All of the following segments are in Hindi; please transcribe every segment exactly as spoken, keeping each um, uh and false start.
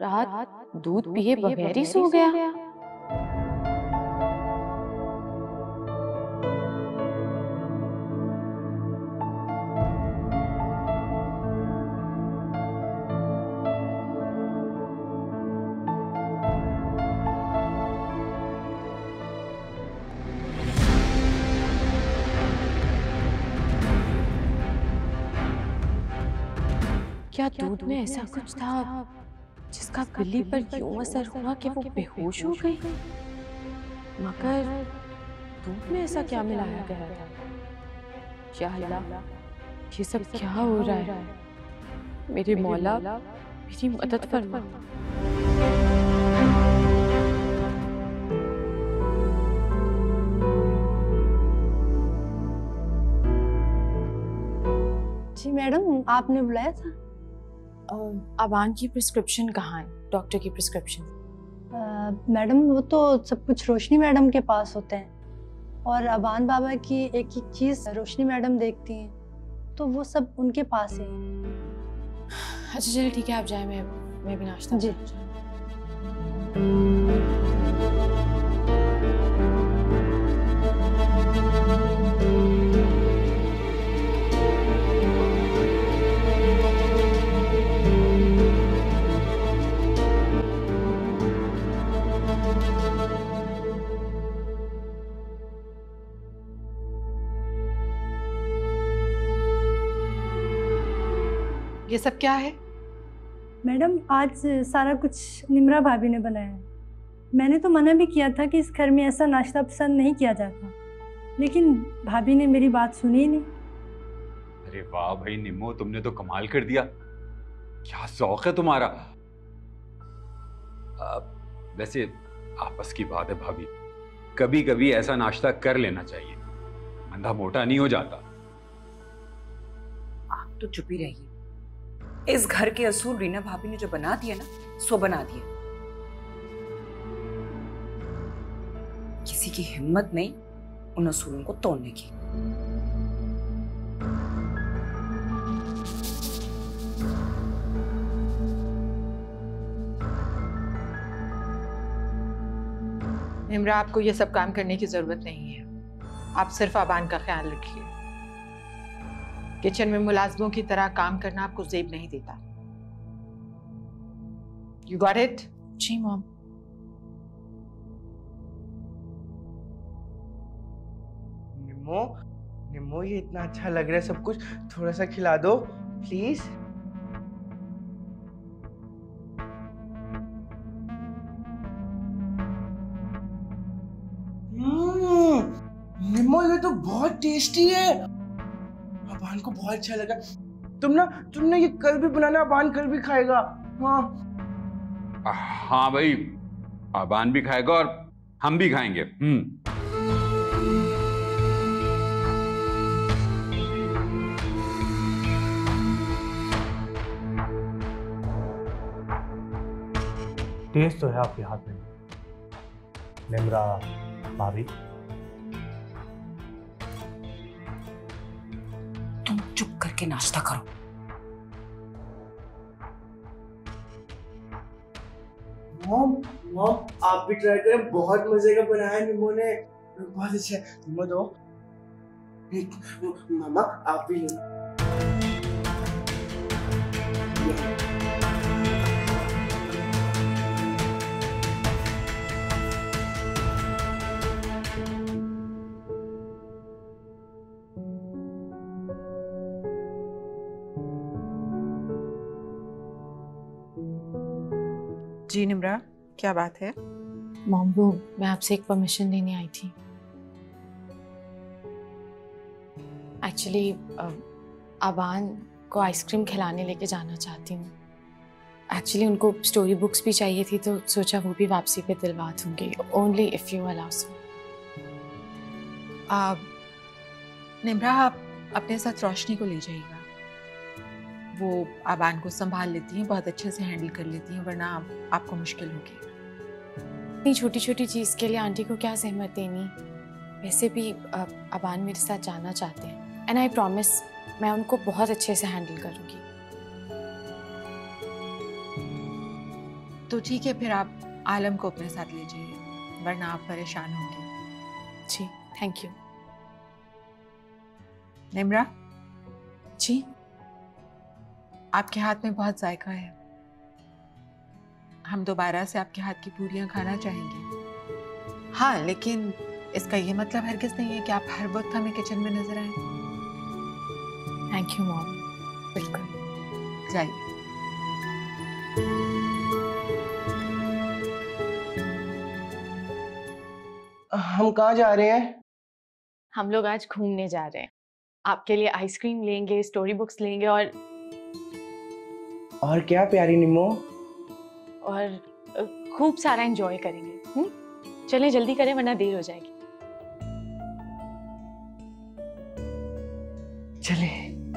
रात दूध पिए बगैर ही सो गया। क्या दूध में ऐसा कुछ था जिसका बिल्ली पर यूं असर हुआ कि वो बेहोश हो गई? मगर दूध में ऐसा क्या मिलाया गया था? या अल्लाह, ये सब क्या हो रहा है? मेरे मौला, मेरी मदद फरमा। जी मैडम, आपने बुलाया था? अबान की प्रिस्क्रिप्शन कहाँ है? डॉक्टर की प्रिस्क्रिप्शन? मैडम वो तो सब कुछ रोशनी मैडम के पास होते हैं और अबान बाबा की एक एक चीज़ रोशनी मैडम देखती हैं, तो वो सब उनके पास है। अच्छा चलिए ठीक है, आप जाए, मैं मैं भी नाश्ता जी। ये सब क्या है? मैडम आज सारा कुछ निम्रा भाभी ने बनाया है। मैंने तो मना भी किया था कि इस घर में ऐसा नाश्ता पसंद नहीं किया जाता, लेकिन भाभी ने मेरी बात सुनी ही नहीं। अरे वाह भाई निम्मो, तुमने तो कमाल कर दिया। क्या शौक है तुम्हारा। आ, वैसे आपस की बात है भाभी, कभी कभी ऐसा नाश्ता कर लेना चाहिए, बंदा मोटा नहीं हो जाता। आप तो चुप ही रहिए। इस घर के असूल रीना भाभी ने जो बना दिया ना, सो बना दिया। किसी की हिम्मत नहीं उन असूलों को तोड़ने की। निम्रा, आपको ये सब काम करने की जरूरत नहीं है। आप सिर्फ अबान का ख्याल रखिए। किचन में मुलाजमों की तरह काम करना आपको ज़ेब नहीं देता। You got it? जी मॉम। निम्मो, निम्मो ये इतना अच्छा लग रहा है सब कुछ, थोड़ा सा खिला दो प्लीज। निम्मो ये तो बहुत टेस्टी है। अबान को बहुत अच्छा लगा। तुम ना तुमने ये कल भी बनाना, अबान कल भी खाएगा। हाँ हाँ भाई, अबान भी खाएगा और हम भी खाएंगे। हम्म टेस्ट तो है आपके हाथ में निम्रा भाभी। तुम चुप करके नाश्ता करो। मॉम, मॉम आप भी ट्राई करें, बहुत मजे का बनाया है निम्मो ने, बहुत अच्छा है। निम्मो दो। मामा आप भी लो। जी निम्रा, क्या बात है? मॉम वो मैं आपसे एक परमिशन लेने आई थी। एक्चुअली अबान को आइसक्रीम खिलाने लेके जाना चाहती हूँ। एक्चुअली उनको स्टोरी बुक्स भी चाहिए थी, तो सोचा वो भी वापसी पे दिलवा दूंगी, only if you allow so. Nimra, आप अपने साथ रोशनी को ले जाइएगा। वो अबान को संभाल लेती हैं, बहुत अच्छे से हैंडल कर लेती हैं, वरना आपको मुश्किल होगी। इतनी छोटी छोटी चीज़ के लिए आंटी को क्या सहमत देनी। वैसे भी अबान मेरे साथ जाना चाहते हैं, एंड आई प्रॉमिस मैं उनको बहुत अच्छे से हैंडल करूँगी। तो ठीक है, फिर आप आलम को अपने साथ ले जाइए, वरना आप परेशान होंगे। जी थैंक यू। निम्रा, जी आपके हाथ में बहुत जायका है, हम दोबारा से आपके हाथ की पूरियां खाना चाहेंगे। हाँ, लेकिन इसका ये मतलब हरगिज नहीं है कि आप हर वक्त हमें किचन में नजर आए। Thank you mom. बिल्कुल, जाइए। हम कहाँ जा रहे हैं? हम लोग आज घूमने जा रहे हैं। आपके लिए आइसक्रीम लेंगे, स्टोरी बुक्स लेंगे और और क्या प्यारी निम्मो? और खूब सारा एंजॉय करेंगे। हुँ? चलें जल्दी करें वरना देर हो जाएगी। चले।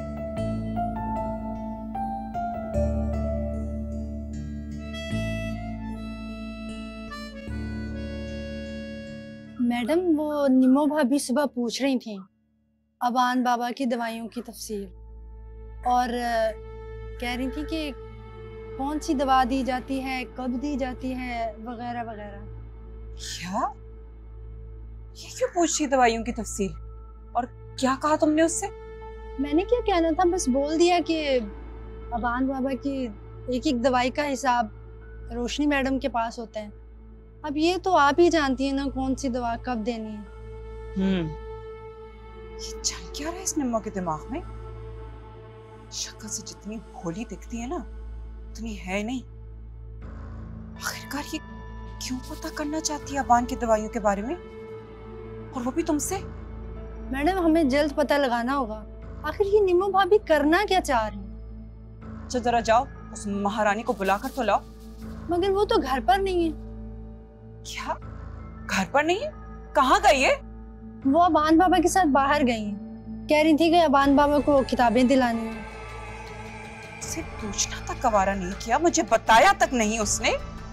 मैडम, वो निमो भाभी सुबह पूछ रही थी अबान बाबा की दवाइयों की तफसील, और कह रही थी कि कौन सी दवा दी जाती है, कब दी जाती है, वगैरह वगैरह। क्या? ये क्यों पूछ रही दवाइयों की तफसील? और क्या कहा तुमने उससे? मैंने क्या कहना था, बस बोल दिया कि अबान बाबा की एक एक दवाई का हिसाब रोशनी मैडम के पास होता है। अब ये तो आप ही जानती हैं ना कौन सी दवा कब देनी है। हम्म ये चल क्या रहा है इस निम्मा के दिमाग में? शक्ल से जितनी भोली दिखती है ना, उतनी है नहीं। आखिरकार ये क्यों पता करना चाहती है अबान की दवाइयों के बारे में, और वो भी तुमसे? मैडम, हमें जल्द पता लगाना होगा आखिर ये निम्मो भाभी करना क्या चाह रही है। अच्छा जरा जाओ उस महारानी को बुलाकर तो लाओ। मगर वो तो घर पर नहीं है। क्या? घर पर नहीं है? कहाँ गई है? वो अबान बाबा के साथ बाहर गई हैं। कह रही थी कि अबान बाबा को किताबें दिलानी है। उसे पूछना तक गवारा नहीं किया, मुझे बताया तक नहीं उसने।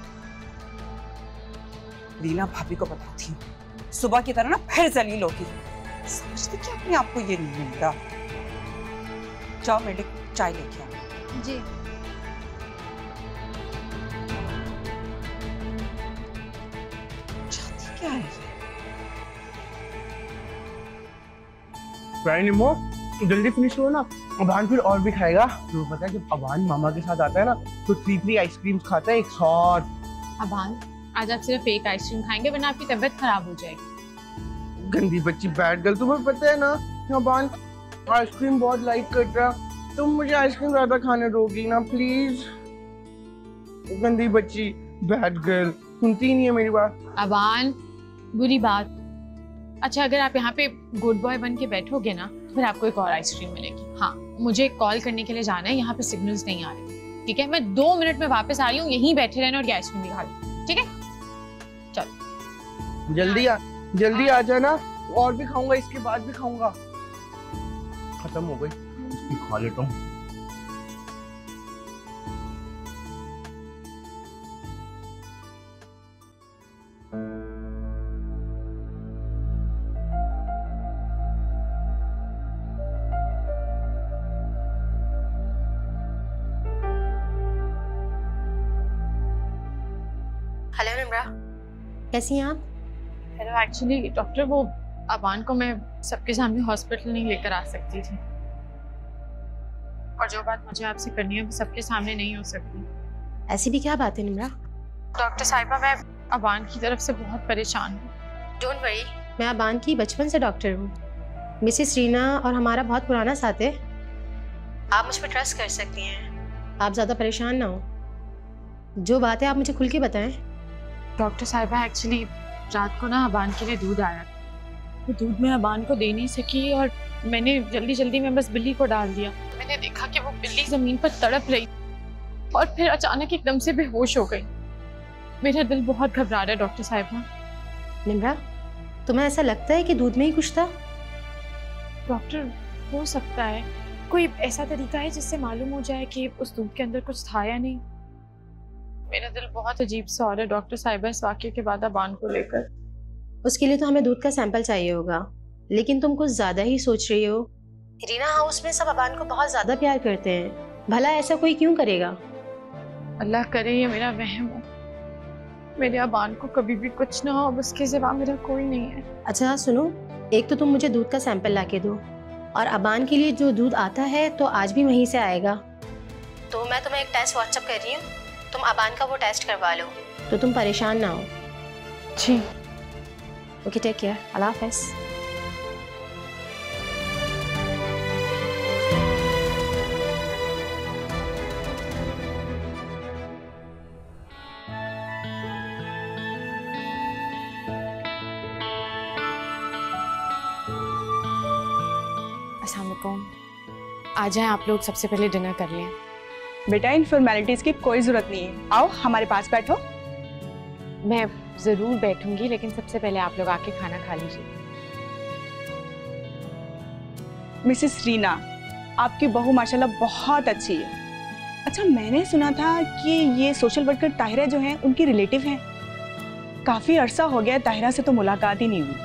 रीना भाभी को बताती हूँ, सुबह की तरह ना फिर जलील होगी। समझते क्या अपने आप को ये नहीं मिलता। जाओ मेरे लिए चाय लेके आओ। जी। चाहती क्या है ये? प्यारी निम्मो, जल्दी फिनिश करो ना, अबान फिर और भी खाएगा। तो पता है जब अबान मामा के साथ आता है ना तो थ्री थ्री आइसक्रीम खाता है एक साथ। अबान, आज आप सिर्फ एक आइसक्रीम खाएंगे वरना आपकी तबीयत खराब हो जाएगी। गंदी बच्ची बैड गर्ल, तुम्हें पता है ना अबान आइसक्रीम बहुत लाइक करता है। तुम मुझे आइसक्रीम ज्यादा खाने दोगी ना प्लीज? गंदी बच्ची बैड गर्ल, सुनती ही नहीं है मेरी बात। अबान, बुरी बात। अच्छा, अगर आप यहाँ पे गुड बॉय बन के बैठोगे ना तो फिर आपको एक और आइसक्रीम मिलेगी। हाँ, मुझे कॉल करने के लिए जाना है, यहाँ पे सिग्नल्स नहीं आ रहे। ठीक है, मैं दो मिनट में वापस आ रही हूँ, यहीं बैठे रहना और ये आइसक्रीम भी खा ली। ठीक है, चलो जल्दी आ, जल्दी आ जाना। और भी खाऊंगा, इसके बाद भी खाऊंगा। खत्म हो गई, इसकी खा लेता हूँ। हेलो निम्रा, कैसी हैं आप? हेलो, एक्चुअली डॉक्टर, वो अबान को मैं सबके सामने हॉस्पिटल नहीं लेकर आ सकती थी, और जो बात मुझे आपसे करनी है वो सबके सामने नहीं हो सकती। ऐसी भी क्या बात है निम्रा? डॉक्टर साहिबा, मैं अबान की तरफ से बहुत परेशान हूँ। डोंट वरी, मैं अबान की बचपन से डॉक्टर हूँ। मिसेस रीना और हमारा बहुत पुराना साथ है, आप मुझ पर ट्रस्ट कर सकती हैं। आप ज़्यादा परेशान ना हो, जो बात है आप मुझे खुल के बताएं। डॉक्टर साहिबा, एक्चुअली रात को ना अबान के लिए दूध आया, वो दूध में अबान को दे नहीं सकी और मैंने जल्दी जल्दी में बस बिल्ली को डाल दिया। मैंने देखा कि वो बिल्ली जमीन पर तड़प रही और फिर अचानक एकदम से बेहोश हो गई। मेरा दिल बहुत घबरा रहा है डॉक्टर साहिबा। निम्रा, तुम्हें ऐसा लगता है कि दूध में ही कुछ था? डॉक्टर, हो सकता है कोई ऐसा तरीका है जिससे मालूम हो जाए कि उस दूध के अंदर कुछ था या नहीं। मेरा दिल बहुत अजीब सा हो रहा है डॉक्टर साहिबा इस वाक़ये के बाद अबान को लेकर। उसके लिए तो हमें दूध का सैंपल चाहिए होगा, लेकिन तुम कुछ ज्यादा ही सोच रही हो। रीना हाउस में सब अबान को बहुत ज्यादा प्यार करते हैं, भला ऐसा कोई क्यों करेगा? अल्लाह करे ये मेरा वहम हो। मेरे अबान को कभी भी कुछ ना हो, अब उसके सिवा मेरा कोई नहीं है। अच्छा सुनो, एक तो तुम मुझे दूध का सैंपल ला के दो, और अबान के लिए जो दूध आता है तो आज भी वहीं से आएगा। तो मैं तुम्हें एक टेस्ट व्हाट्सएप कर रही हूँ, तुम अबान का वो टेस्ट करवा लो, तो तुम परेशान ना हो। जी ओके, टेक केयर, अल्लाह हाफ़िज़। अस्सलाम वालेकुम। आ जाएं आप लोग, सबसे पहले डिनर कर लें। बेटा इन फॉर्मेलिटीज की कोई जरूरत नहीं है, आओ हमारे पास बैठो। मैं ज़रूर बैठूंगी, लेकिन सबसे पहले आप लोग आके खाना खा लीजिए। मिसेस रीना, आपकी बहू माशाल्लाह बहुत अच्छी है। अच्छा, मैंने सुना था कि ये सोशल वर्कर ताहिरा जो हैं उनकी रिलेटिव हैं। काफी अरसा हो गया ताहिरा से तो मुलाकात ही नहीं हुई।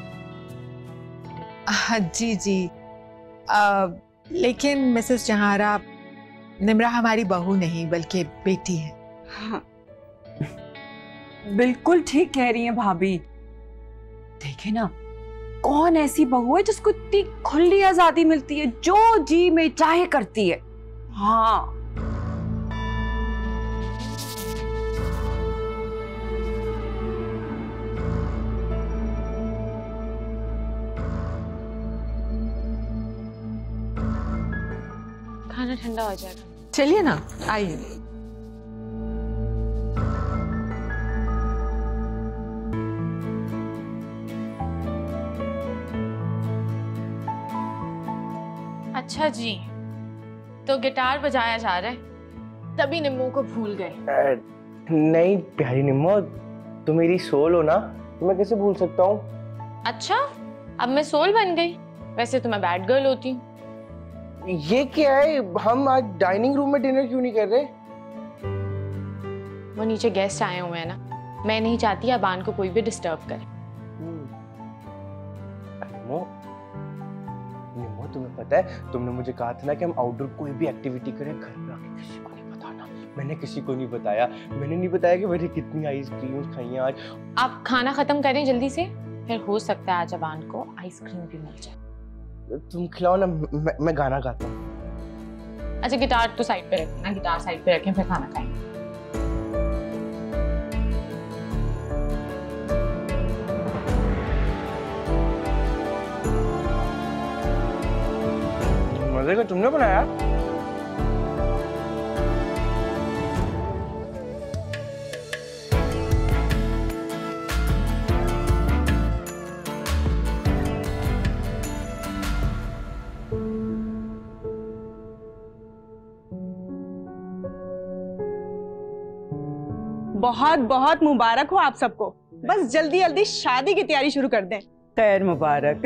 हाँ जी जी, आ, लेकिन मिसेस जहारा, निम्रा हमारी बहू नहीं बल्कि बेटी है। हाँ, बिल्कुल ठीक कह रही हैं भाभी। देखे ना, कौन ऐसी बहू है जिसको इतनी खुली आजादी मिलती है, जो जी में चाहे करती है। हाँ खाना ठंडा हो जाएगा। चलिए ना, आइए। अच्छा जी, तो गिटार बजाया जा रहा है, तभी निम्मो को भूल गए। नहीं प्यारी निम्मो, तुम मेरी सोल हो ना, तो मैं कैसे भूल सकता हूँ। अच्छा, अब मैं सोल बन गई? वैसे तो मैं बैड गर्ल होती हूँ। ये क्या है, हम आज डाइनिंग रूम में डिनर क्यों नहीं कर रहे? वो नीचे गेस्ट आए हुए हैं ना, मैं नहीं चाहती अबान को कोई भी डिस्टर्ब करे। निम्मो, निम्मो तुम्हें पता है, तुमने मुझे कहा था ना कि हम आउटडोर कोई भी एक्टिविटी करें, घर पे आके किसी को नहीं बताना। मैंने किसी को नहीं बताया, मैंने नहीं बताया कि मैंने कितनी आइसक्रीम खाई हैं आज। आप खाना खत्म करें जल्दी से, फिर हो सकता है आज अबान को आइसक्रीम भी मिल जाए। तुम खिलाओ ना, मैं, मैं गाना गाता हूँ। अच्छा, गिटार तो साइड पे रखें ना, गिटार साइड पे रखें, फिर खाना खाएंगे। मजे का तुमने बनाया। बहुत बहुत मुबारक हो आप सबको। बस जल्दी जल्दी शादी की तैयारी शुरू कर दें। खैर मुबारक।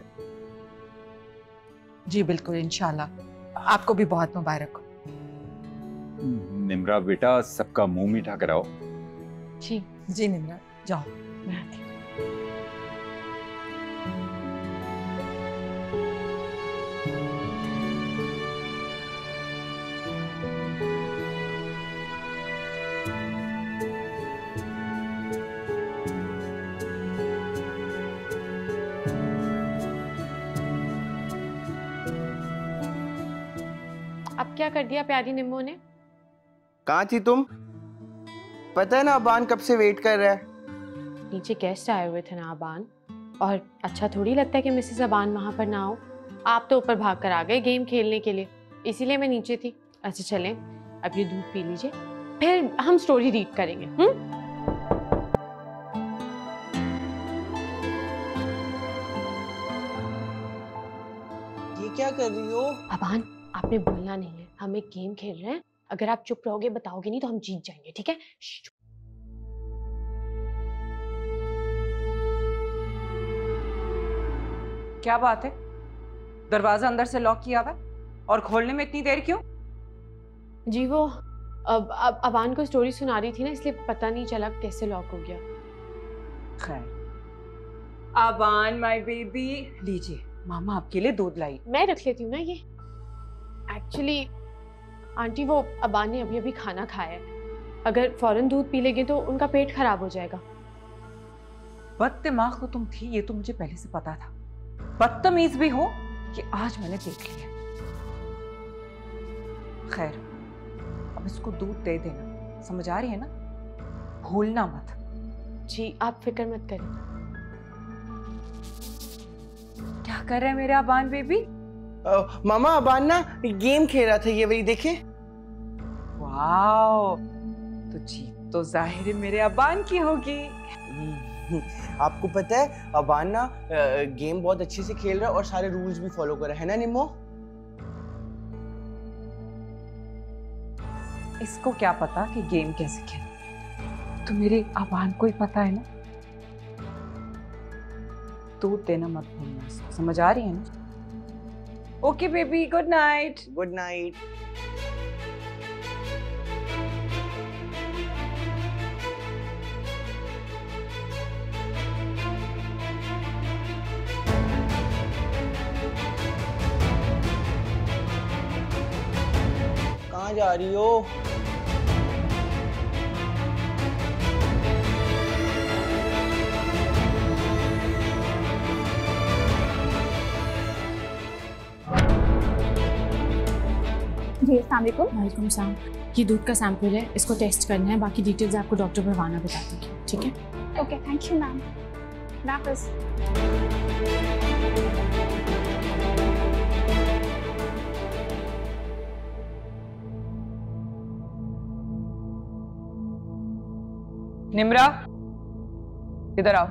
जी बिल्कुल, इंशाल्लाह आपको भी बहुत मुबारक हो। निम्रा बेटा, सबका मुंह मीठा कराओ। जी जी निम्रा, जाओ। मैं आती हूँ। अब क्या कर दिया प्यारी निम्मो ने? कहाँ थी तुम? पता है ना अबान कब से वेट कर रहा है। नीचे गेस्ट आए हुए थे ना अबान, और अच्छा थोड़ी लगता है कि मिसेस अबान वहां पर ना हो। आप तो ऊपर भाग कर आ गए गेम खेलने के लिए, इसीलिए मैं नीचे थी। अच्छा चलें, अब ये दूध पी लीजिए, फिर हम स्टोरी रीड करेंगे। हम्म ये क्या कर रही हो? अबान, आपने बोलना नहीं है, हम एक गेम खेल रहे हैं। अगर आप चुप रहोगे, बताओगे नहीं, तो हम जीत जाएंगे, ठीक है? क्या बात है, दरवाजा अंदर से लॉक किया हुआ है और खोलने में इतनी देर क्यों? जी वो अब अब अबान को स्टोरी सुना रही थी ना, इसलिए पता नहीं चला कैसे लॉक हो गया। खैर, अबान माय बेबी, लीजिए मामा आपके लिए दूध लाई। मैं रख लेती हूँ ना ये। एक्चुअली आंटी, वो अबान ने अभी अभी खाना खाया है, अगर फौरन दूध पी लेंगे तो उनका पेट खराब हो जाएगा। बददिमाग तो तुम थी, ये तो मुझे पहले से पता था। बदतमीज भी हो कि आज मैंने देख लिया। खैर, अब इसको दूध दे देना, समझ आ रही है ना? भूलना मत। जी आप फिक्र मत करें। क्या कर रहे हैं मेरे अबान बेबी? uh, मामा अबान ना गेम खेल रहा था, ये वही देखे। वाओ, तो जीत तो जाहिर मेरे अबान की होगी। आपको पता है अबान ना गेम बहुत अच्छे से खेल रहा है और सारे रूल्स भी फॉलो कर रहा है ना निम्मो? इसको क्या पता कि गेम कैसे खेलते, तो मेरे अबान को ही पता है ना। दूध देना मत भूलना, इसको समझ आ रही है ना? Okay baby, good night. Good night. कहाँ जा रही हो? जी अस्सलाम वालेकुम। वालेकुम सलाम। ये दूध का सैंपल है, इसको टेस्ट करना है, बाकी डिटेल्स आपको डॉक्टर परवाना बता देगी, ठीक है? Okay, thank you ma'am. Nafis. Nimra, इधर आओ।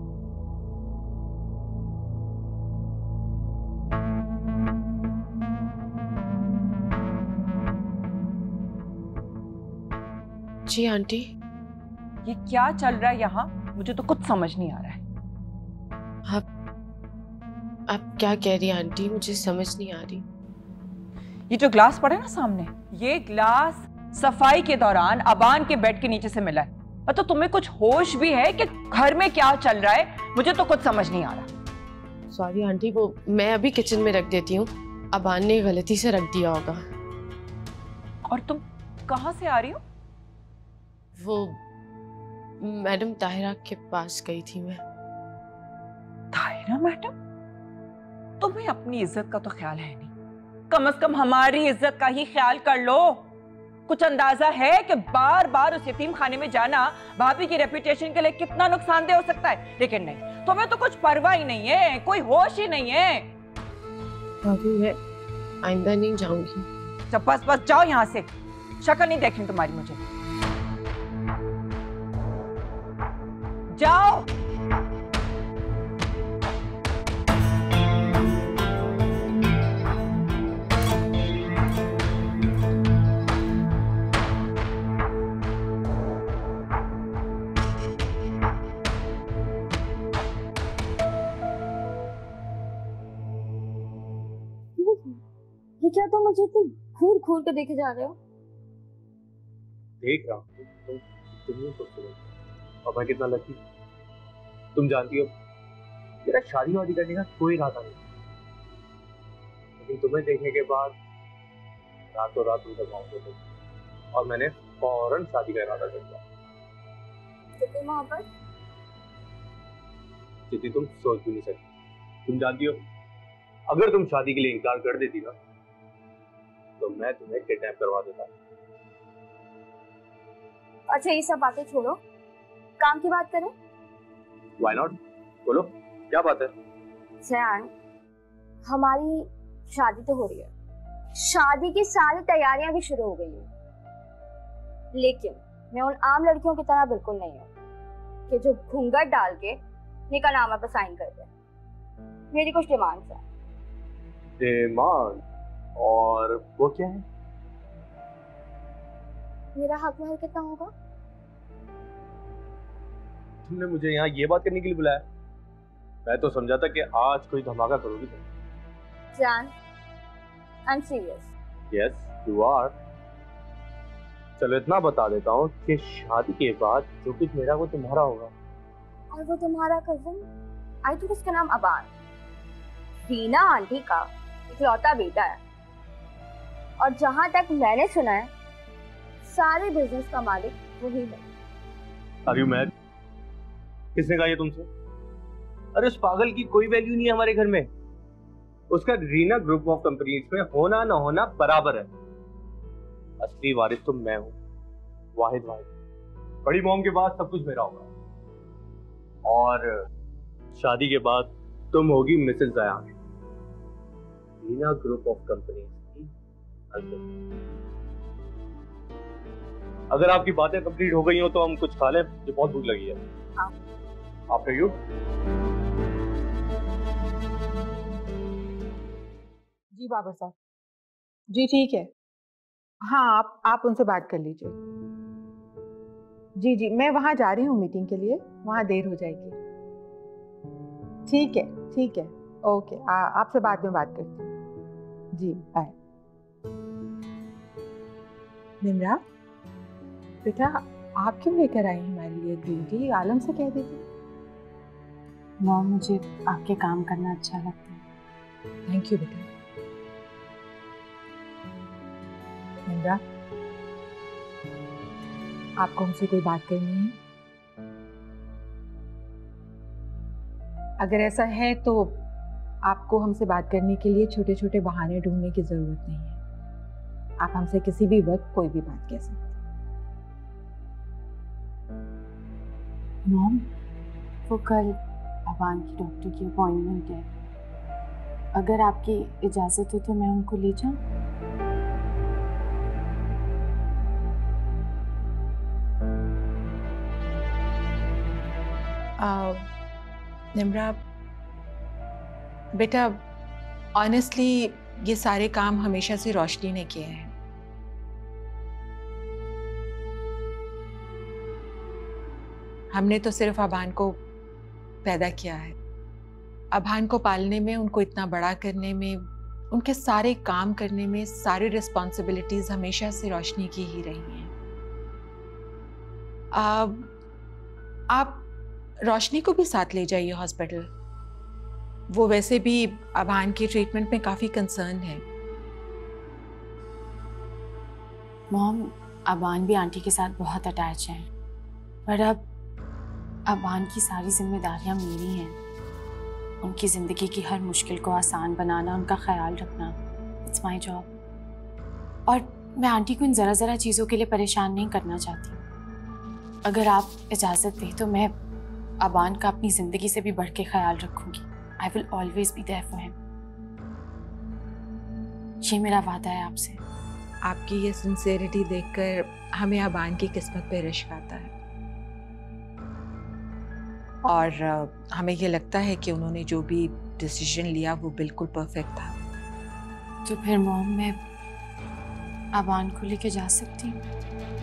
जी आंटी। ये क्या चल रहा है यहाँ? मुझे तो कुछ समझ नहीं आ रहा है। आप आप क्या कह रही हैं आंटी? मुझे समझ नहीं आ रही। ये जो ग्लास पड़ा है ना सामने, ये ग्लास सफाई के दौरान अबान के बेड के नीचे से मिला है। और तो तुम्हें कुछ होश भी है कि घर में क्या चल रहा है? मुझे तो कुछ समझ नहीं आ रहा। सॉरी आंटी, वो मैं अभी किचन में रख देती हूँ, अबान ने गलती से रख दिया होगा। और तुम कहाँ से आ रही हो? वो मैडम ताहिरा के पास गई थी मैं। ताहिरा मैडम? तुम्हें अपनी इज्जत का तो ख्याल है नहीं, कम से कम हमारी इज्जत का ही ख्याल कर लो। कुछ अंदाजा है कि बार बार उस यतीम खाने में जाना भाभी की रेपुटेशन के लिए कितना नुकसानदेह हो सकता है? लेकिन नहीं, तुम्हें तो कुछ परवाह ही नहीं है, कोई होश ही नहीं है। भाभी मैं आइंदा नहीं जाऊंगी। जब बस बस जाओ यहाँ से, शक्ल नहीं देखनी तुम्हारी मुझे। जाओ। ये क्या तुम मुझे इतनी घूर घूर के देखे जा रहे हो? देख रहा हूँ तुम कितनी खूबसूरत और मैं कितना लकी। तुम जानती हो मेरा शादी वादी करने का कोई इरादा नहीं, लेकिन तुम्हें देखने के बाद रातों रात तुम तक पहुंच गए और मैंने फौरन शादी का इरादा कर लिया। कितनी मोहब्बत? जितनी तुम सोच भी नहीं सकती। तुम जानती हो अगर तुम शादी के लिए इनकार कर देती ना तो मैं तुम्हें किडनैप करवा देता। अच्छा ये सब बातें छोड़ो, काम की बात करें। Why not? बोलो क्या बात है? जैन, हमारी शादी तो हो रही है, शादी की सारी तैयारियां भी शुरू हो गई है, लेकिन मैं उन आम लड़कियों की तरह बिल्कुल नहीं हूँ कि जो घूंघट डाल के निकाहनामा पर साइन कर दे। मेरी कुछ डिमांड्स हैं। डिमांड? और वो क्या है? मेरा हक महल कितना होगा? तुमने मुझे यहाँ ये बात करने के लिए बुलाया? मैं तो समझा था कि आज कोई धमाका करोगी तुम। जान, I am serious. Yes you are. चलो इतना बता देता हूँ कि शादी के बाद जो कुछ मेरा वो तुम्हारा होगा। और वो तुम्हारा कजिन, आई थिंक उसका नाम अबान, रीना आंटी का इकलौता बेटा है। और जहां तक मैंने सुना है सारे बिजनेस का मालिक वही है। Are you mad? किसने कहा ये तुमसे? अरे उस पागल की कोई वैल्यू नहीं है हमारे घर में। उसका रीना ग्रुप ऑफ कंपनीज में होना ना होना बराबर है। असली वारिस तो मैं हूँ, वाहिद वाहिद। बड़ी मॉम के बाद सब कुछ मेरा होगा और शादी के बाद तुम होगी Mrs Zayan, Reena group of companies की हस्बैंड। अगर आपकी बातें कंप्लीट हो गई हो तो हम कुछ खा लें, मुझे बहुत भूख लगी है। After you. जी बाबर साहब, जी ठीक है। हाँ आप आप उनसे बात कर लीजिए। जी जी मैं वहाँ जा रही हूँ मीटिंग के लिए, वहाँ देर हो जाएगी। ठीक है ठीक है ओके, आपसे बाद में बात करती हूँ। जी बाय। निम्रा बेटा, आप क्यों लेकर आई हमारे लिए ग्रीन टी? आलम से कह देती। मॉम मुझे आपके काम करना अच्छा लगता है। थैंक यू बेटा। निम्रा, आपको हमसे कोई बात करनी है? अगर ऐसा है तो आपको हमसे बात करने के लिए छोटे छोटे बहाने ढूंढने की जरूरत नहीं है। आप हमसे किसी भी वक्त कोई भी बात कह सकते हैं। मॉम, वो कल अबान की डॉक्टर की अपॉइंटमेंट है। अगर आपकी इजाज़त हो तो मैं उनको ले जाऊं? निम्रा बेटा, ऑनेस्टली ये सारे काम हमेशा से रोशनी ने किए हैं। हमने तो सिर्फ अबान को पैदा किया है। अबान को पालने में, उनको इतना बड़ा करने में, उनके सारे काम करने में सारी रिस्पॉन्सिबिलिटीज हमेशा से रोशनी की ही रही हैं। अब आप रोशनी को भी साथ ले जाइए हॉस्पिटल। वो वैसे भी अबान की ट्रीटमेंट में काफी कंसर्न है। मॉम, अबान भी आंटी के साथ बहुत अटैच हैं, पर अब अबान की सारी जिम्मेदारियां मेरी हैं। उनकी ज़िंदगी की हर मुश्किल को आसान बनाना, उनका ख्याल रखना, इट्स माय जॉब। और मैं आंटी को इन ज़रा ज़रा चीज़ों के लिए परेशान नहीं करना चाहती। अगर आप इजाज़त दें तो मैं अबान का अपनी ज़िंदगी से भी बढ़ के ख्याल रखूंगी। I will always be there for him. ये मेरा वादा है आपसे। आपकी ये सिंसेरिटी देखकर हमें अबान की किस्मत पे रिश्क आता है और हमें ये लगता है कि उन्होंने जो भी डिसीजन लिया वो बिल्कुल परफेक्ट था। तो फिर मॉम, मैं अबान को लेके जा सकती हूँ?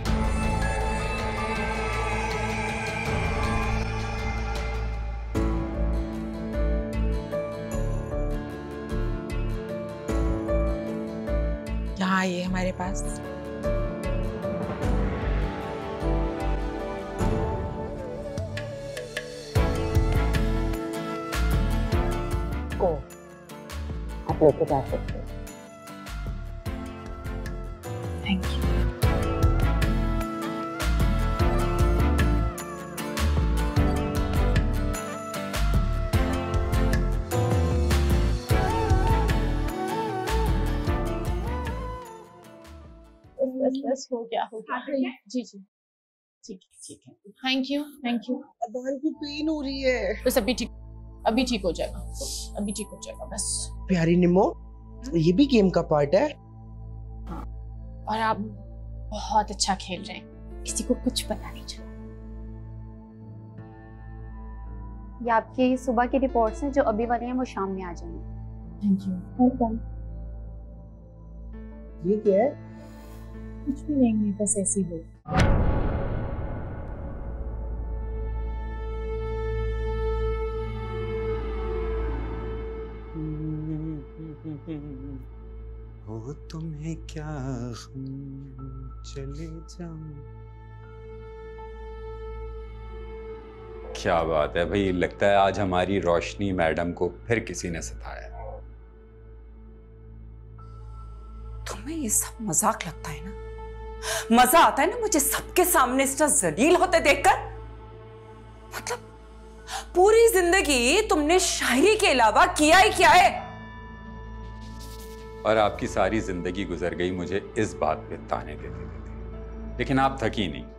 यहाँ आइए हमारे पास। को आप लेके जा सकते हैं। Thank you. बस बस हो गया हो गया। जी जी ठीक है ठीक है, thank you thank you. Aban को पेन हो रही है। बस अभी ठीक अभी ठीक हो जाएगा, अभी ठीक हो जाएगा बस। प्यारी निमो, ये भी गेम का पार्ट है। हाँ, और आप बहुत अच्छा खेल रहे हैं, किसी को कुछ पता नहीं चला। ये आपकी सुबह की रिपोर्ट्स हैं, जो अभी वाली हैं वो शाम में आ जाएंगी। Thank you. वेलकम। ये क्या है? कुछ भी नहीं, बस ऐसी हो। हो तुम्हें क्या हम चले जाऊं। क्या बात है भाई, लगता है आज हमारी रोशनी मैडम को फिर किसी ने सताया। तुम्हें ये सब मजाक लगता है ना? मजा आता है ना मुझे सबके सामने इस तरह जलील होते देखकर। मतलब पूरी जिंदगी तुमने शायरी के अलावा किया ही क्या है? और आपकी सारी जिंदगी गुजर गई मुझे इस बात पे ताने देते देते, लेकिन आप थकी नहीं।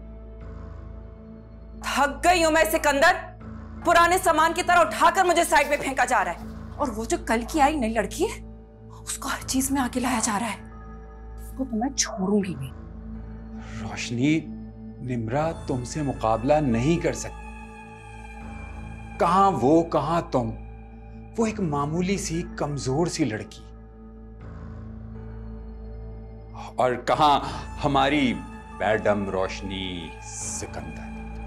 थक गई हूं मैं सिकंदर। पुराने सामान की तरह उठाकर मुझे साइड में फेंका जा रहा है, और वो जो कल की आई नई लड़की है उसको हर चीज में आके लाया जा रहा है। उसको तो मैं छोड़ूंगी नहीं। रोशनी, निम्रा तुमसे मुकाबला नहीं कर सकती। कहां वो कहां तुम, वो एक मामूली सी कमजोर सी लड़की, और कहां हमारी मैडम रोशनी सिकंदर।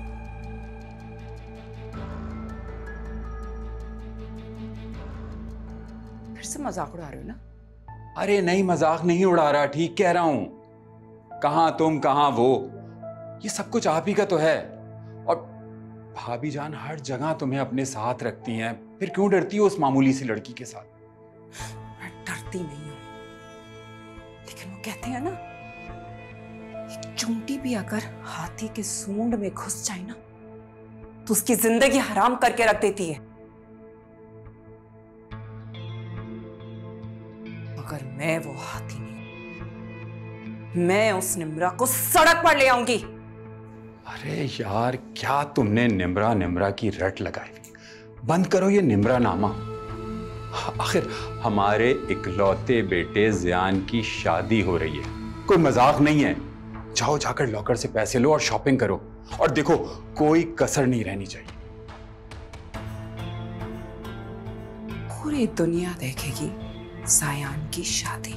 फिर से मजाक उड़ा रहे हो ना? अरे नहीं, मजाक नहीं उड़ा रहा, ठीक कह रहा हूं। कहां तुम कहां वो, ये सब कुछ आप ही का तो है। और भाभी जान हर जगह तुम्हें अपने साथ रखती हैं, फिर क्यों डरती हो उस मामूली सी लड़की के साथ? मैं डरती नहीं हूं, लेकिन वो कहते हैं ना, एक चूंटी भी अगर हाथी के सूंड में घुस जाए ना तो उसकी जिंदगी हराम करके रख देती है। मगर मैं वो हाथी नहीं, मैं उस निम्रा को सड़क पर ले आऊंगी। अरे यार, क्या तुमने निम्रा निम्रा की रट लगाई? बंद करो ये निम्रा नामा। आखिर हमारे इकलौते बेटे ज़ियान की शादी हो रही है, कोई मजाक नहीं है। जाओ, जाकर लॉकर से पैसे लो और शॉपिंग करो, और देखो कोई कसर नहीं रहनी चाहिए। पूरी दुनिया देखेगी ज़ियान की शादी,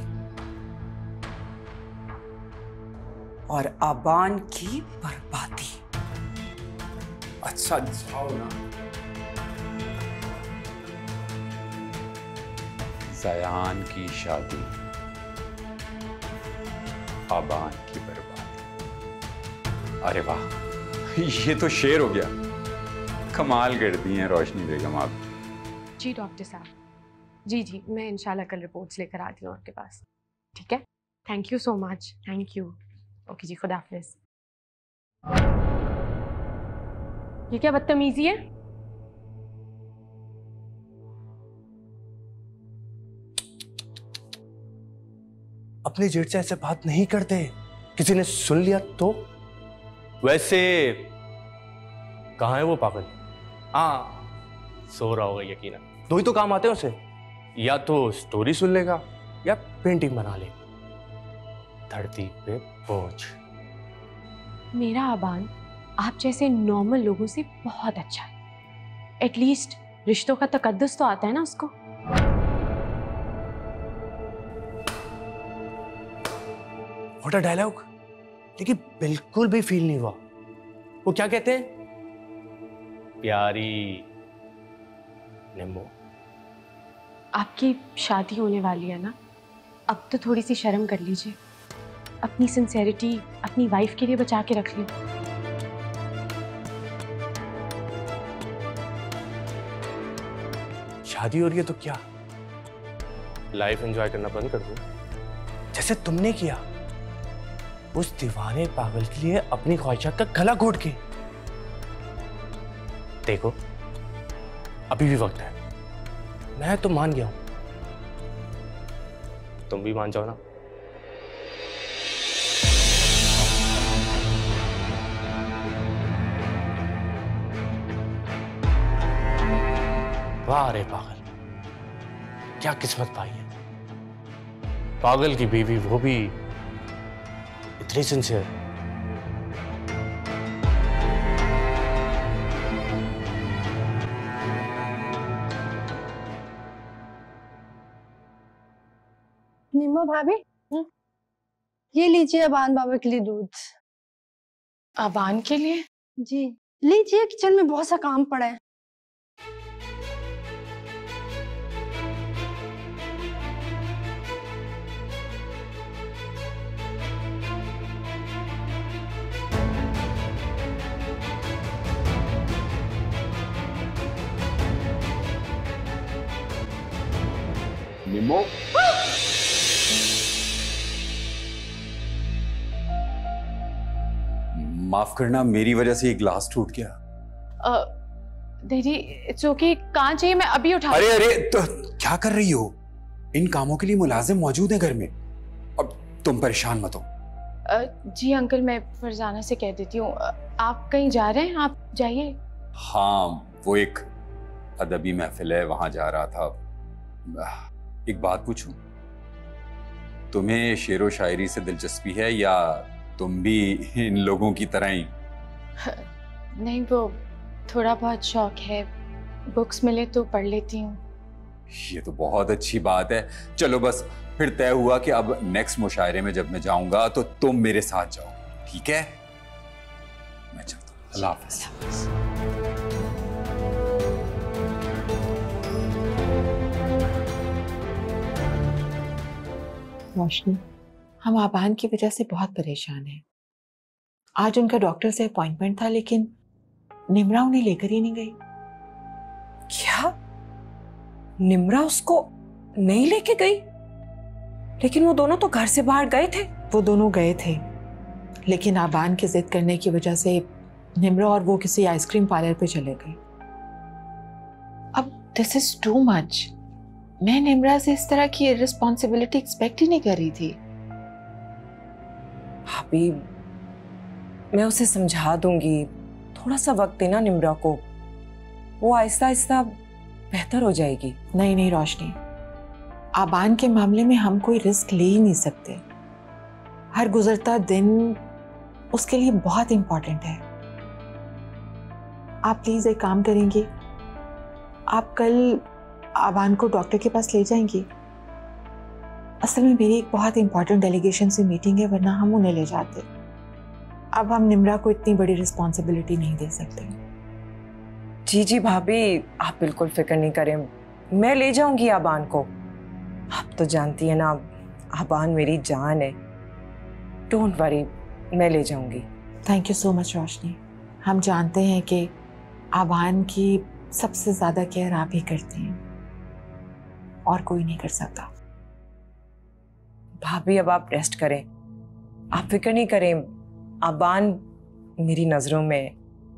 और अबान की बर्बादी। अच्छा जाओ ना। ज़ियान की शादी, अबान की बर्बादी। अरे वाह, ये तो शेर हो गया। कमाल कर दी हैं रोशनी बेगम आप। जी डॉक्टर साहब, जी जी, मैं इंशाल्लाह कल रिपोर्ट्स लेकर आती हूँ आपके पास। ठीक है, thank you so much. Thank you. Okay जी, खुदा हाफिज। ये क्या बदतमीजी है? अपनी जेठ से ऐसे बात नहीं करते, किसी ने सुन लिया तो? वैसे कहाँ है वो पागल? हाँ, सो रहा होगा यकीनन। दो ही तो काम आते हैं उसे, या तो स्टोरी सुन लेगा या पेंटिंग बना ले। धरती पे बोझ। मेरा अबान आप जैसे नॉर्मल लोगों से बहुत अच्छा है। एटलीस्ट रिश्तों का तकद्दुस तो आता है ना उसको। व्हाट अ डायलॉग, लेकिन बिल्कुल भी फील नहीं हुआ। वो क्या कहते हैं? प्यारी निम्मो। आपकी शादी होने वाली है ना, अब तो थोड़ी सी शर्म कर लीजिए। अपनी सिंसेरिटी अपनी वाइफ के लिए बचा के रख ली। शादी हो रही है तो क्या लाइफ एंजॉय करना बंद कर दो, जैसे तुमने किया उस दीवाने पागल के लिए अपनी ख्वाहिशात का गला घोट के। देखो अभी भी वक्त है, मैं तो मान गया हूं, तुम भी मान जाओ ना। वाह रे पागल, क्या किस्मत पाई है। पागल की बीवी, वो भी इतनी सिंसियर। निम्मो भाभी, ये लीजिए अबान बाबा के लिए दूध। अबान के लिए? जी लीजिए, किचन में बहुत सा काम पड़ा है। निम्मो, माफ करना, मेरी वजह से ये ग्लास टूट गया। दीदी इट्स ओके, कहाँ चाहिए, मैं अभी उठा। अरे अरे तो क्या कर रही हो? इन कामों के लिए मुलाजिम मौजूद है घर में, अब तुम परेशान मत हो। जी अंकल, मैं फरजाना से कह देती हूँ। आप कहीं जा रहे हैं? आप जाइए। हाँ, वो एक अदबी महफिल है, वहां जा रहा था। एक बात पूछूं, तुम्हें शेरो शायरी से दिलचस्पी है या तुम भी इन लोगों की तरह ही? नहीं, वो थोड़ा बहुत शौक है, बुक्स मिले तो पढ़ लेती हूँ। ये तो बहुत अच्छी बात है। चलो बस फिर तय हुआ कि अब नेक्स्ट मुशायरे में जब मैं जाऊंगा तो तुम मेरे साथ जाओ, ठीक है? मैं चलता हूँ, अल्लाह हाफ़िज़। रोशनी, हम आबान की वजह से बहुत परेशान हैं। आज उनका डॉक्टर से अपॉइंटमेंट था, लेकिन निम्रा उन्हें लेकर ही नहीं गई। क्या? निम्रा उसको नहीं लेके गई? लेकिन वो दोनों तो घर से बाहर गए थे। वो दोनों गए थे, लेकिन आबान की जिद करने की वजह से निम्रा और वो किसी आइसक्रीम पार्लर पे चले गए। अब दिस इज टू मच। मैं निम्रा से इस तरह की रिस्पॉन्सिबिलिटी एक्सपेक्ट ही नहीं कर रही थी। भाभी, मैं उसे समझा दूंगी, थोड़ा सा वक्त देना निम्रा को, वो आहिस्ता आहिस्ता बेहतर हो जाएगी। नहीं नहीं रोशनी, आबान के मामले में हम कोई रिस्क ले ही नहीं सकते। हर गुजरता दिन उसके लिए बहुत इंपॉर्टेंट है। आप प्लीज एक काम करेंगे, आप कल आबान को डॉक्टर के पास ले जाएंगी? असल में मेरी एक बहुत इंपॉर्टेंट डेलीगेशन से मीटिंग है, वरना हम उन्हें ले जाते। अब हम निम्रा को इतनी बड़ी रिस्पॉन्सिबिलिटी नहीं दे सकते। जी जी भाभी, आप बिल्कुल फिक्र नहीं करें, मैं ले जाऊंगी आबान को। आप तो जानती है ना, आबान मेरी जान है। डोंट वरी, मैं ले जाऊंगी। Thank you so much Roshni. हम जानते हैं कि आबान की सबसे ज्यादा केयर आप ही करती हैं और कोई नहीं कर सकता। भाभी अब आप रेस्ट करें, आप फिक्र नहीं करें, आबान मेरी नजरों में।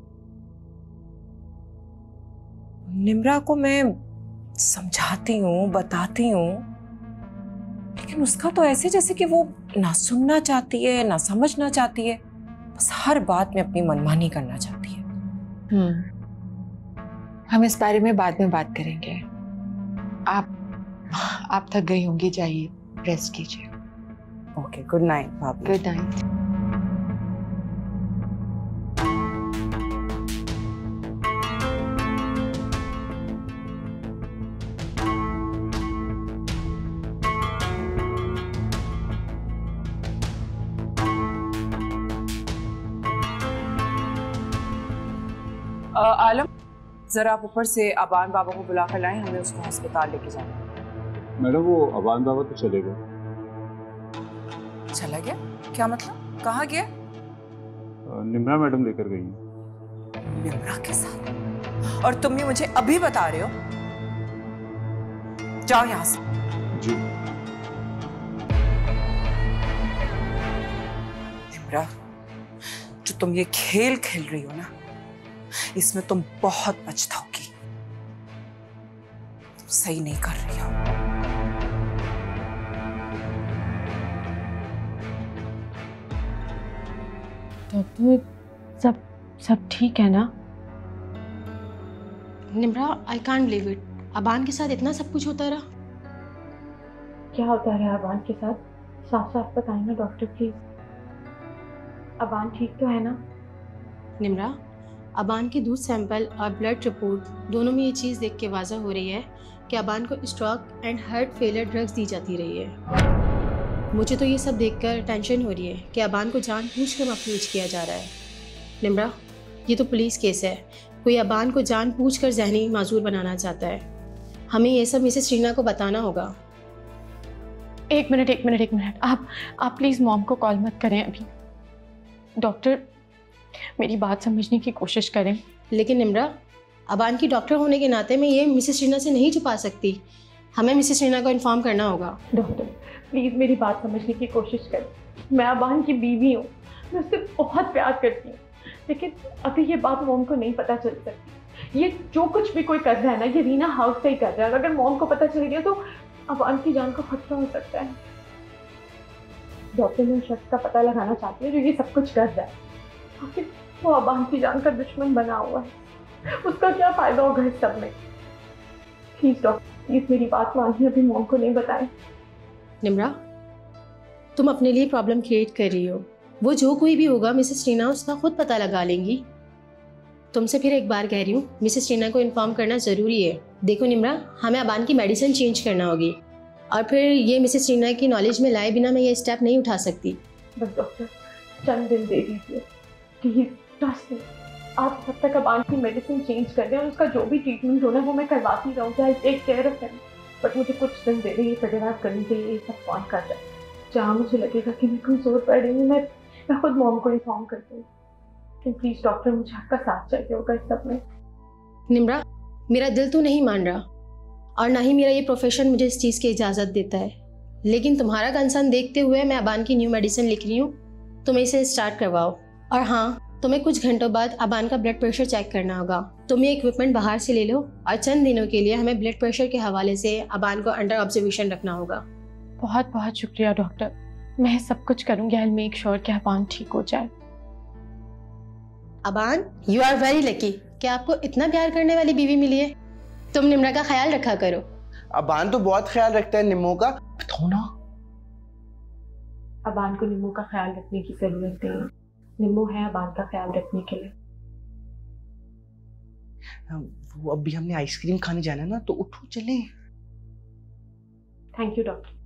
निम्रा को मैं समझाती हूँ, बताती हूँ, लेकिन उसका तो ऐसे जैसे कि वो ना सुनना चाहती है, ना समझना चाहती है, बस हर बात में अपनी मनमानी करना चाहती है। हम्म हम इस बारे में बाद में बात करेंगे। आप आप थक गई होंगी, जाइए रेस्ट कीजिए। ओके, गुड नाइट भाभी। Good night. आलम, जरा आप ऊपर से अबान बाबा को बुला कर लाएं, हमें उसको अस्पताल लेके जाना है। मैडम, वो अबान बाबा तो चले गए। चला गया? क्या मतलब? कहाँ गया? निम्रा मैडम लेकर गई। निम्रा के साथ? और तुम भी मुझे अभी बता रहे हो? जाओ यहाँ से। जी। निम्रा, जो तुम ये खेल खेल रही हो ना, इसमें तुम बहुत पछताओगी। तुम सही नहीं कर रही हो। डॉक्टर, सब सब ठीक है ना? Nimra, I can't believe it, Aban के साथ इतना सब कुछ होता रहा। क्या होता रहा अबान के साथ? साफ साफ बताएं ना डॉक्टर प्लीज। अबान ठीक तो है ना? निम्रा, अबान के दूध सैंपल और ब्लड रिपोर्ट दोनों में ये चीज़ देख के वाज़ा हो रही है कि अबान को stroke and heart failure drugs दी जाती रही है। मुझे तो ये सब देखकर टेंशन हो रही है कि अबान को जानबूझकर मफलूज किया जा रहा है। निम्रा, ये तो पुलिस केस है, कोई अबान को जानबूझकर जहनी माजूर बनाना चाहता है। हमें ये सब मिसेस रीना को बताना होगा। एक मिनट एक मिनट एक मिनट आप आप प्लीज़ मॉम को कॉल मत करें अभी। डॉक्टर, मेरी बात समझने की कोशिश करें। लेकिन निम्रा, अबान की डॉक्टर होने के नाते मैं ये मिसेस रीना से नहीं छुपा सकती। हमें मिसेस रीना को इन्फॉर्म करना होगा। डॉक्टर प्लीज़ मेरी बात समझने की कोशिश करें। मैं अबान की बीवी हूँ, मैं उससे बहुत प्यार करती हूँ। लेकिन अभी ये बात मॉम को नहीं पता चल सकती। ये जो कुछ भी कोई कर रहा है ना, ये रीना हाउस से ही कर रहा है। अगर मॉम को पता चल गया तो अबान की जान को खतरा हो सकता है। डॉक्टर ने उस शख्स का पता लगाना चाहती है जो ये सब कुछ कर रहा है। आखिर वो अबान की जान का दुश्मन बना हुआ है, उसका क्या फायदा होगा इस सब में? प्लीज डॉक्टर, प्लीज मेरी बात मानिए, अभी मॉम को नहीं बताएं। निम्रा, तुम अपने लिए प्रॉब्लम क्रिएट कर रही हो। वो जो कोई भी होगा मिसेस रीना उसका खुद पता लगा लेंगी। तुमसे फिर एक बार कह रही हूँ, मिसेस रीना को इन्फॉर्म करना ज़रूरी है। देखो निम्रा, हमें अबान की मेडिसिन चेंज करना होगी और फिर ये मिसेस रीना की नॉलेज में लाए बिना मैं ये स्टेप नहीं उठा सकती। बस डॉक्टर चंद दिन दे दीजिए प्लीज, ट्रस्ट मी। आप तब तक अबान की मेडिसिन चेंज कर दें और उसका जो भी ट्रीटमेंट होना है वो मैं करवाती रहूँगी। I take care of him. But मुझे कुछ दिन दे दें ये फिगर आउट करने के लिए, ये सब कौन कर जाए। जहाँ मुझे लगेगा कि मैं कमजोर पड़ रही हूँ, मैं मैं खुद मॉम को इन्फॉर्म कर दूँ। लेकिन प्लीज डॉक्टर, मुझे आपका साथ चाहिए होगा इस सब में। निम्रा, मेरा दिल तो नहीं मान रहा और ना ही मेरा ये प्रोफेशन मुझे इस चीज़ की इजाज़त देता है, लेकिन तुम्हारा कंसर्न देखते हुए मैं अबान की न्यू मेडिसिन लिख रही हूँ। तुम इसे स्टार्ट करवाओ। और हाँ, तुम्हें कुछ घंटों बाद अबान का ब्लड प्रेशर चेक करना होगा। तुम ये इक्विपमेंट बाहर से ले लो और चंद दिनों के लिए हमें ब्लड प्रेशर के हवाले से अबान को अंडर ऑब्जर्वेशन रखना होगा। बहुत बहुत शुक्रिया डॉक्टर, मैं सब कुछ करूँगी। आई विल मेक श्योर कि अबान ठीक हो जाए। Aban, you are very lucky कि आपको इतना प्यार करने वाली बीवी मिली है। तुम निम्रा का ख्याल रखा करो। अबान तो बहुत ख्याल रखता है निम्मो का। तो ना अबान को निम्मो का ख्याल रखने की जरूरत नहीं है। निम्मो है अबान का ख्याल रखने के लिए। वो अभी हमने आइसक्रीम खाने जाना है ना, तो उठो चलें। Thank you doctor.